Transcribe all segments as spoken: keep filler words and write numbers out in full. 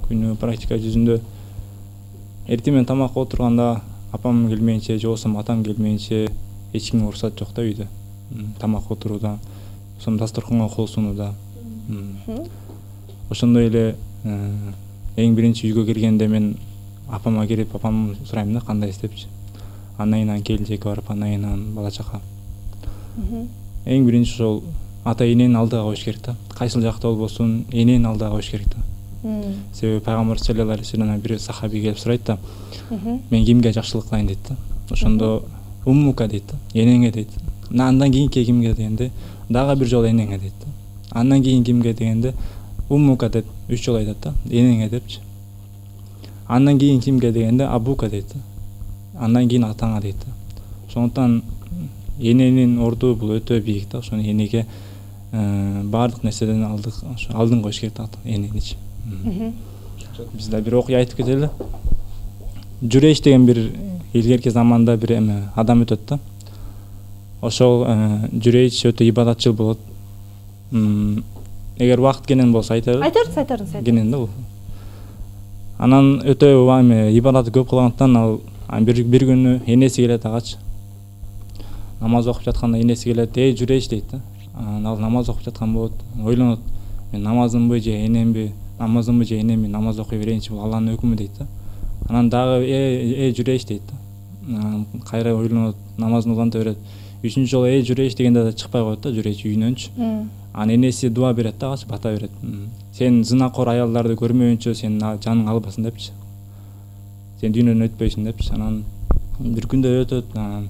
күнү практика жүзүндө эртең менен тамакка отурганда апам келмейинче же болбосо атам келмейинче эч кимге уруксат жок да үйдө. Тамакка отурууда, ошондо дасторконго кол сунууда. Ошондой эле эң биринчи үйгө киргенде мен апама кирип, апам сурайм да кандайсыз депчи. Андан кийин келинчекке барып, андан кийин бала чака. Эң биринчи ошол ата эненин алдыга коюш керек да. Кайсыл жакта болбосун, эненин алдыга коюш керек да. Себеби пайгамбар саллаллаху алейхи вассалам бир сахаби келип сурайт да. Мен кимге жакшылык кылайын дейт да. Ошондо уммука дейт да, энеңе дейт. Андан кийинки кимге дегенде дагы бир жолу энеңе дейт да. Андан кийин кимге дегенде уммука деп үч жолу айтат да, энеңе депчи. Андан кийин кимге дегенде абука дейт да. Андан кийин атаңа дейт да. Ошондуктан эненин орду бул өтө бийик да. Ошону энеге баардык нерседен алдык алдын коюш керек да эненичи. Биз да бир окуя айтып кетели. Жүрейш деген бир илгерки заманда бир эме адам өтөт да. Ошол Жүрейш өтө ибадатчыл болот. Эгер убакыт кенен болсо айталы. Айтарсыз, айтарсыз. Кенен да бул. Анан өтө эме ибадаты көп кылгандыктан ал бир бир күнү энеси келет агачы. Намаз окуп жатканда энеси келет, "Эй, Жүрейш" дейт да. Ал намаз окуп жаткан болот, ойлонот. Мен намазымбы же энемби, намазымбы же энемби, намаз окуй берейинчи, бул Алланын өкүмү дейт да. Анан дагы "Эй, Жүрейш" дейт да. Кайра ойлонот, намазын уланта берет. Үчүнчү жолу "Эй, Жүрейш" дегенде да чыкпай коет да, Жүрейш үйүнөнчү. Анан энеси дуа берет да, бата берет. Сен зынакор аялдарды көрмөйүнчө сен жаның албасын депчи. Сен дүйнөдөн өтпөйсүн депчи. Анан бир күндөр өтөт.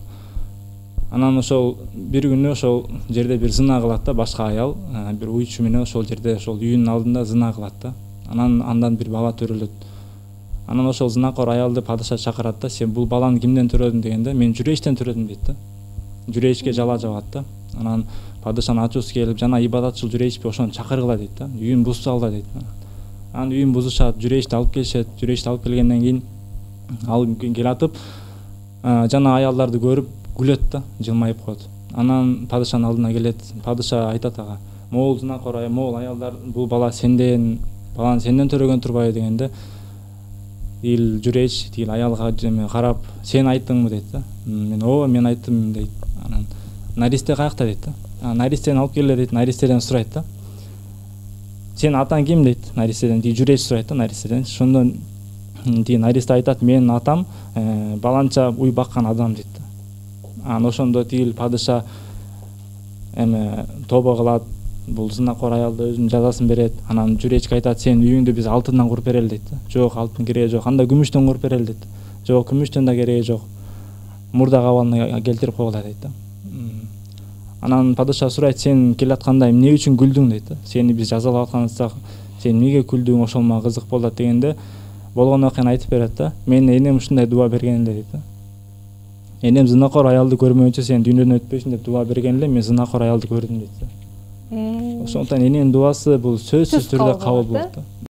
Анан ошол бир күнү ошол жерде бир зына кылат да, башка аял, бир уйчу менен ошол жерде ошол үйүнүн алдында зына кылат да. Анан андан бир бала төрөлөт. Анан ошол зынакор аялды падыша чакырат да, "Сен бул баланы кимден төрөдүң?" дегенде, "Мен Жүрейштен төрөдүм" дейт да. Жүрейшке жала жабат да. Анан падышанын ачуусу келип, "Жана ибадатчыл Жүрейшпи, ошону чакыргыла" дейт да. "Үйүн бузсагыла" дейт да. Анан үйүн бузушат, Жүрейшти алып келишет. Жүрейшти алып келгенден кийин ал келатып, жана аялдарды көрүп күлөт да, жылмайып коет. Анан падышанын алдына келет. Падыша айтат ага, "Могул зынакор аял, могул аялдар, бул бала сенден, баланы сенден төрөгөн турбайбы" дегенде, ил Жүрейш тигил аялга карап, "Сен айттыңбы" дейт да. "Мен ооба, мен айттым" дейт. Анан наристе каякта дейт да. "Наристени алып келе" дейт. Наристеден сурайт да. "Сенин атаң ким" дейт. Наристеден тиги Жүрейш сурайт да, наристеден. Ошондо тиги наристе айтат, "Менин атам баланча уй баккан адам" дейт да. Анан ошондо тигил падыша эме тобо кылат, бул зынакор аялды өзүнүн жазасын берет. Анан Жүрейшке айтат, "Сен үйүңдү биз алтындан куруп берели" дейт да. "Жок, алтын кереги жок. Анда күмүштөн куруп берели" дейт. "Жок, күмүштөн да кереги жок. Мурда кабалына келтирип койгула" дейт да. Анан падыша сурайт, "Сен келатканда эмне үчүн күлдүң" дейт да. "Сени биз жазалап атканыбызда сен эмнеге күлдүң, ошол мага кызык болот" дегенде, болгон окуяны айтып берет да. "Менин энем ушундай дуа берген эле" дейт да. "Энем зынакор аялды көрмөйүнчө сен дүйнөдөн өтпөйсүң" деп дуа берген эле, мен зынакор аялды көрдүм" дейт да. Ошондуктан эненин дуасы бул сөзсүз түрдө кабыл болот да.